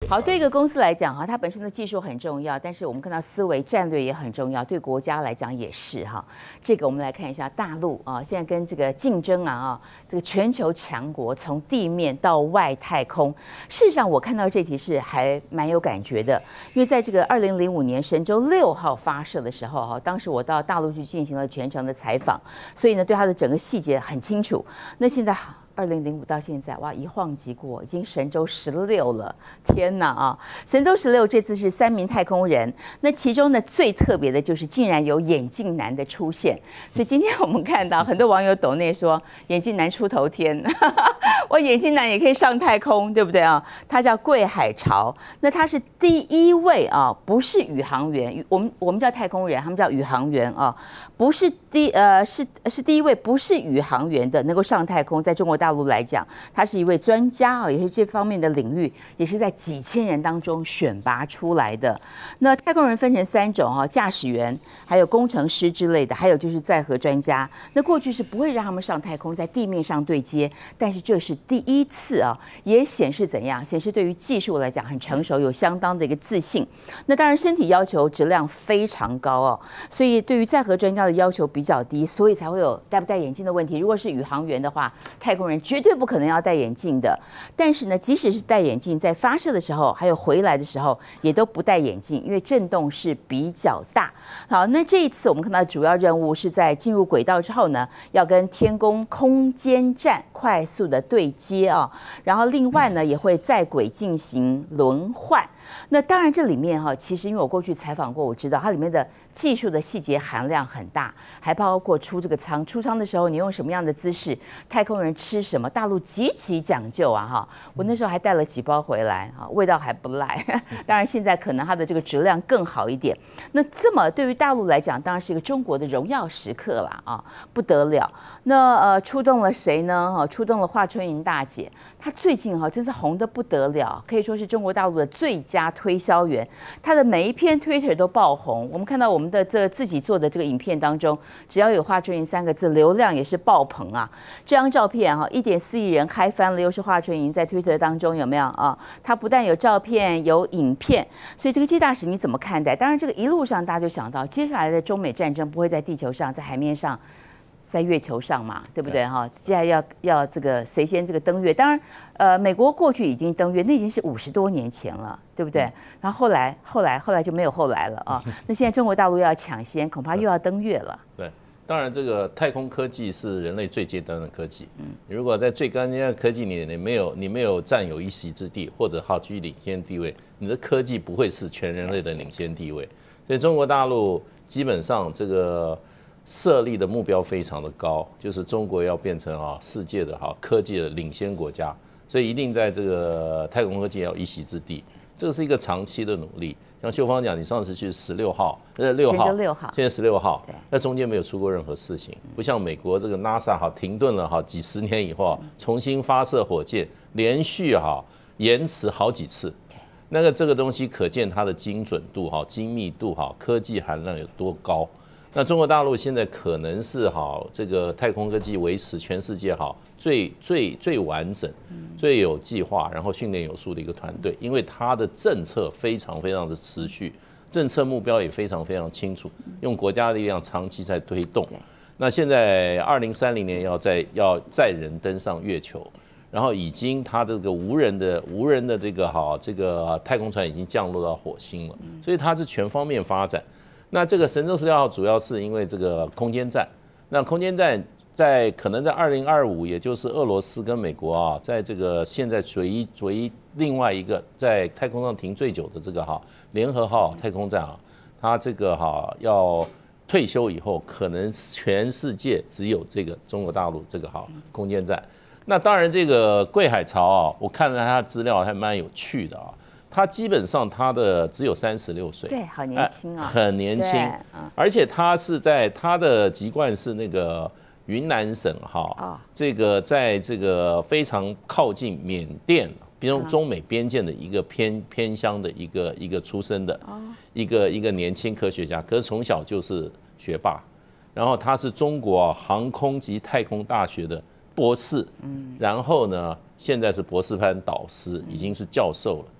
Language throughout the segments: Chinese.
好，对一个公司来讲哈，它本身的技术很重要，但是我们看到思维战略也很重要，对国家来讲也是哈。这个我们来看一下大陆啊，现在跟这个竞争这个全球强国从地面到外太空，事实上我看到这题是还蛮有感觉的，因为在这个2005年神舟6号发射的时候哈，当时我到大陆去进行了全程的采访，所以呢对它的整个细节很清楚。那现在2005到现在，哇，一晃即过，已经神舟16了，天哪啊！神舟16这次是3名太空人，那其中呢最特别的就是竟然有眼镜男的出现，所以今天我们看到很多网友抖内说眼镜男出头天，我眼镜男也可以上太空，对不对啊？他叫桂海潮，那他是第一位啊，不是宇航员，我们叫太空人，他们叫宇航员啊，不是是第一位不是宇航员的能够上太空，在中国大陆来讲，他是一位专家啊，也是这方面的领域，也是在几千人当中选拔出来的。那太空人分成3种啊，驾驶员，还有工程师之类的，还有就是载荷专家。那过去是不会让他们上太空，在地面上对接，但是这是第一次啊，也显示怎样？显示对于技术来讲很成熟，有相当的一个自信。那当然身体要求质量非常高哦，所以对于载荷专家的要求比较低，所以才会有戴不戴眼镜的问题。如果是宇航员的话，太空人绝对不可能要戴眼镜的。但是呢，即使是戴眼镜，在发射的时候还有回来的时候，也都不戴眼镜，因为震动是比较大。好，那这一次我们看到主要任务是在进入轨道之后呢，要跟天宫空间站快速的对接啊，然后另外呢也会在轨进行轮换。那当然这里面其实因为我过去采访过，我知道它里面的技术的细节含量很大，还包括出这个舱，出舱的时候你用什么样的姿势，太空人吃什么，大陆极其讲究啊我那时候还带了几包回来味道还不赖。当然现在可能它的这个质量更好一点。那这么对于大陆来讲，当然是一个中国的荣耀时刻啦不得了。那出动了谁呢？出动了华春莹大姐，她最近真是红得不得了，可以说是中国大陆的最佳推销员。她的每一篇 Twitter 都爆红。我们看到我们的这自己做的这个影片当中，只要有华春莹3个字，流量也是爆棚啊。这张照片1.4亿人嗨翻了，又是华春莹在 Twitter 当中有没有啊？她不但有照片，有影片，所以这个接大使你怎么看待？当然，这个一路上大家就想到，接下来的中美战争不会在地球上，在海面上。在月球上嘛，对不对接下来要这个谁先这个登月？当然，美国过去已经登月，那已经是50多年前了，对不对？然后后来就没有后来了啊。那现在中国大陆要抢先，恐怕又要登月了。 对，当然这个太空科技是人类最尖端的科技。你如果在最尖端的科技里，你没有占有一席之地，或者居于领先地位，你的科技不会是全人类的领先地位。所以中国大陆基本上这个。设立的目标非常的高，就是中国要变成世界的科技的领先国家，所以一定在这个太空科技要有一席之地。这个是一个长期的努力。像秀芳讲，你上次去16号，6号，现在16号，那中间没有出过任何事情，不像美国这个 NASA 停顿了几十年以后重新发射火箭，连续延迟好几次。这个东西可见它的精准度精密度科技含量有多高。那中国大陆现在可能是这个太空科技维持全世界最完整、最有计划，然后训练有素的一个团队，因为它的政策非常非常的持续，政策目标也非常非常清楚，用国家的力量长期在推动。那现在2030年要载人登上月球，然后已经它这个无人的这个太空船已经降落到火星了，所以它是全方面发展。那这个神舟16号主要是因为这个空间站，那空间站可能在2025，也就是俄罗斯跟美国在这个现在唯一另外一个在太空上停最久的这个联合号太空站它这个要退休以后，可能全世界只有这个中国大陆这个空间站。那当然这个桂海潮我看了他的资料还蛮有趣的他基本上他的只有36岁， 对，好年轻很年轻，而且他是在他的籍贯是那个云南省这个在这个非常靠近缅甸，比如中美边界的一个偏乡的一个出生的一个年轻科学家，可是从小就是学霸，然后他是中国航空及太空大学的博士，然后呢现在是博士班导师，已经是教授了。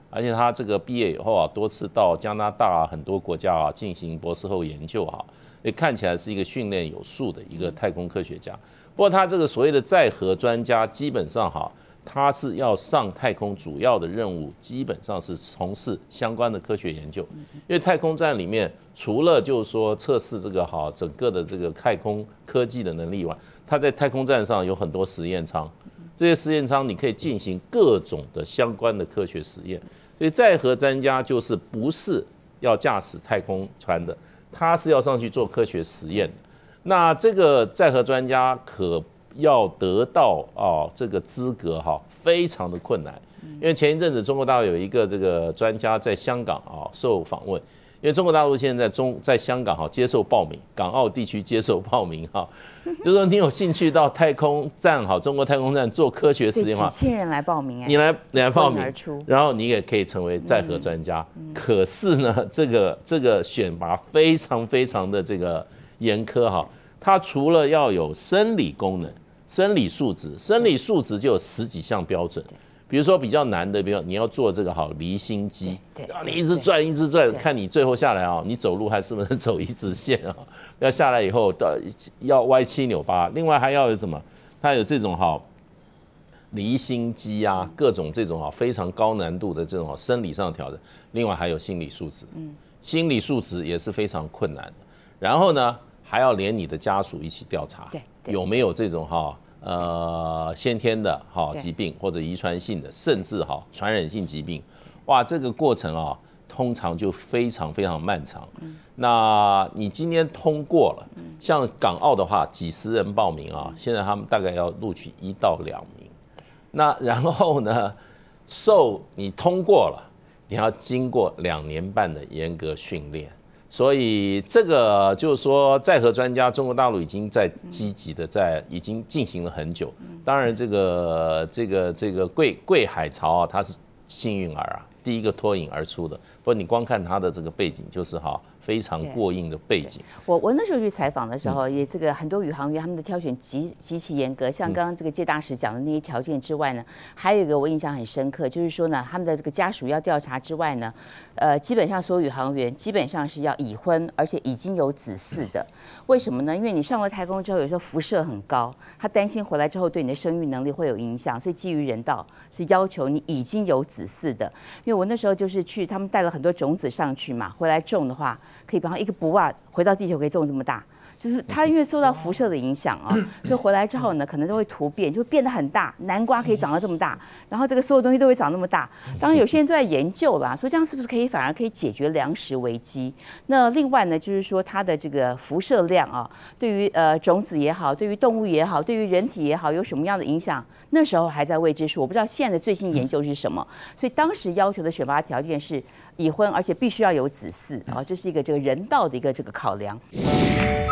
而且他这个毕业以后啊，多次到加拿大啊很多国家啊进行博士后研究哈，也看起来是一个训练有素的一个太空科学家。不过他这个所谓的载荷专家，基本上哈，他是要上太空，主要的任务基本上是从事相关的科学研究。因为太空站里面除了就是说测试这个哈整个的这个太空科技的能力外，他在太空站上有很多实验舱。这些实验舱你可以进行各种的相关的科学实验，所以载荷专家就是不是要驾驶太空船的，他是要上去做科学实验的。那这个载荷专家可要得到这个资格哈，非常的困难，因为前一阵子中国大陆有一个这个专家在香港受访问。因为中国大陆现在在香港接受报名，港澳地区接受报名就是说你有兴趣到太空站中国太空站做科学实验的话， 几千人来报名， 你来报名，然后你也可以成为载荷专家。可是呢，这个选拔非常非常的这个严苛它除了要有生理功能、生理素质就有10几项标准。比如说比较难的，比如你要做这个离心机，你一直转，看你最后下来你走路还是不是走一直线要下来以后要歪七扭八。另外还要有什么？它有这种离心机啊，各种这种非常高难度的这种生理上的挑战。另外还有心理素质，心理素质也是非常困难的。然后呢，还要连你的家属一起调查，有没有这种先天的疾病或者遗传性的，甚至传染性疾病，哇，这个过程通常就非常非常漫长。那你今天通过了，像港澳的话，几十人报名现在他们大概要录取1到2名。那然后呢，你通过了，你要经过2年半的严格训练。所以这个就是说，载荷专家，中国大陆已经在积极的已经进行了很久。当然，这个桂海潮他是幸运儿第一个脱颖而出的。不过你光看他的这个背景，就是非常过硬的背景。 我那时候去采访的时候，也这个很多宇航员他们的挑选极其严格。像刚刚这个介大使讲的那些条件之外呢，还有一个我印象很深刻，就是说呢，他们的这个家属要调查之外呢，基本上所有宇航员基本上是要已婚，而且已经有子嗣的。为什么呢？因为你上了太空之后，有时候辐射很高，他担心回来之后对你的生育能力会有影响，所以基于人道是要求你已经有子嗣的。因为我那时候就是去，他们带了很多种子上去嘛，回来种的话。可以，比方一个不袜回到地球可以种这么大，就是它因为受到辐射的影响所以回来之后呢，可能都会突变，就会变得很大。南瓜可以长到这么大，然后这个所有东西都会长那么大。当然有些人都在研究啦，说这样是不是反而可以解决粮食危机？那另外呢，就是说它的这个辐射量对于种子也好，对于动物也好，对于人体也好，有什么样的影响？那时候还在未知数，我不知道现在的最新研究是什么。所以当时要求的选拔条件是已婚，而且必须要有子嗣这是一个这个人道的一个这个考量。